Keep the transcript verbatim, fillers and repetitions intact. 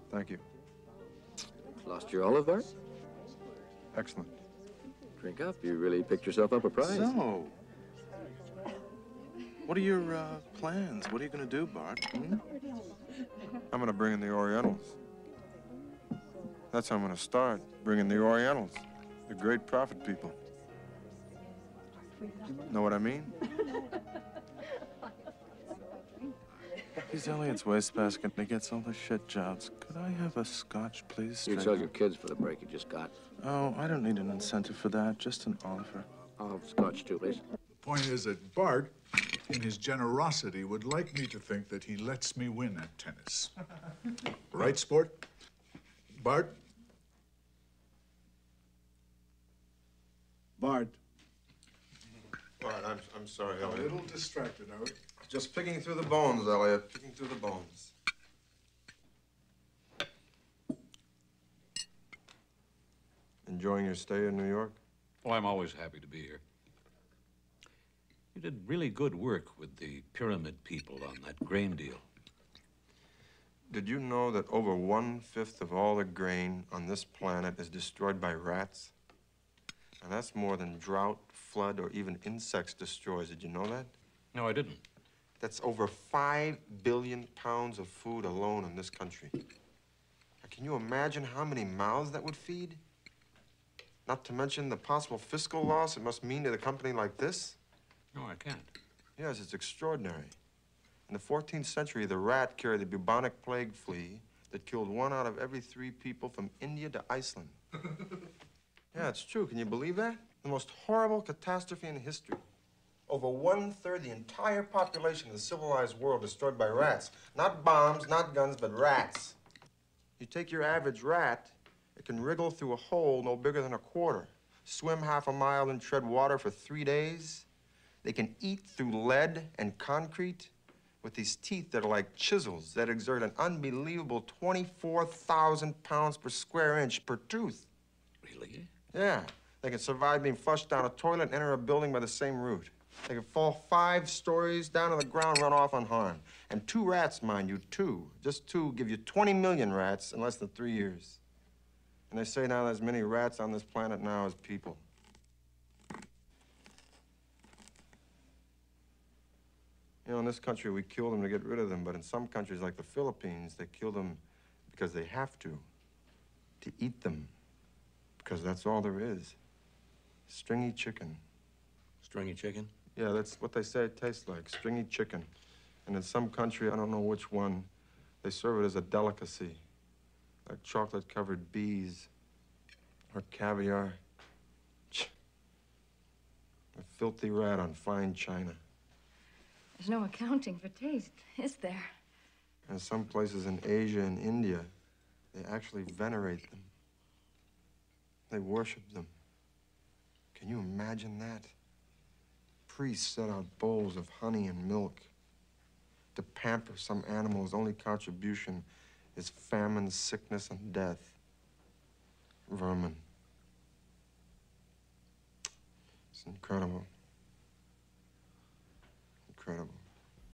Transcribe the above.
Thank you. Lost your olive, Bart? Excellent. Drink up. You really picked yourself up a prize. So, what are your uh, plans? What are you going to do, Bart? Hmm? I'm going to bring in the Orientals. That's how I'm going to start, bringing the Orientals, the great prophet people. Know what I mean? These Elliott's wastebasket, they gets all the shit jobs. Could I have a scotch, please? You tell your kids for the break you just got. Oh, I don't need an incentive for that, just an offer. I'll have scotch too, please. The point is that Bart, in his generosity, would like me to think that he lets me win at tennis. Right, sport? Bart? Bart. Bart, I'm, I'm sorry, A Elliot. little distracted, are we? Just picking through the bones, Elliot. Picking through the bones. Enjoying your stay in New York? Oh, I'm always happy to be here. You did really good work with the pyramid people on that grain deal. Did you know that over one-fifth of all the grain on this planet is destroyed by rats? And that's more than drought, flood, or even insects destroys. Did you know that? No, I didn't. That's over five billion pounds of food alone in this country. Now, can you imagine how many mouths that would feed? Not to mention the possible fiscal loss it must mean to a company like this. No, I can't. Yes, it's extraordinary. In the fourteenth century, the rat carried the bubonic plague flea that killed one out of every three people from India to Iceland. Yeah, it's true. Can you believe that? The most horrible catastrophe in history. Over one-third the entire population of the civilized world destroyed by rats. Not bombs, not guns, but rats. You take your average rat, it can wriggle through a hole no bigger than a quarter, swim half a mile and tread water for three days. They can eat through lead and concrete with these teeth that are like chisels that exert an unbelievable twenty-four thousand pounds per square inch per tooth. Really? Yeah. They can survive being flushed down a toilet and enter a building by the same route. They can fall five stories down to the ground, run off unharmed. And two rats, mind you, two, just two, give you twenty million rats in less than three years. And they say now there's as many rats on this planet now as people. You know, in this country, we kill them to get rid of them, but in some countries, like the Philippines, they kill them because they have to, to eat them, because that's all there is. Stringy chicken. Stringy chicken? Yeah, that's what they say it tastes like, stringy chicken. And in some country, I don't know which one, they serve it as a delicacy, like chocolate-covered bees or caviar. A filthy rat on fine china. There's no accounting for taste, is there? And some places in Asia and India, they actually venerate them. They worship them. Can you imagine that? Priests set out bowls of honey and milk to pamper some animal whose only contribution is famine, sickness, and death. Vermin. It's incredible. Incredible.